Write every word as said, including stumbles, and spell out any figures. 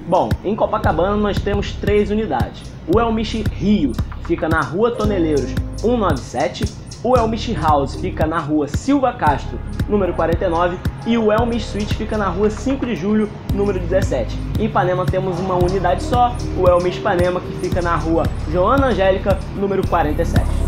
Bom, em Copacabana nós temos três unidades. O Elmish Rio fica na Rua Toneleiros cento e noventa e sete, o Elmish House fica na Rua Silva Castro, número quarenta e nove, e o Elmish Suite fica na Rua cinco de julho, número dezessete. Em Ipanema temos uma unidade só, o Elmish Ipanema, que fica na Rua Joana Angélica, número quarenta e sete.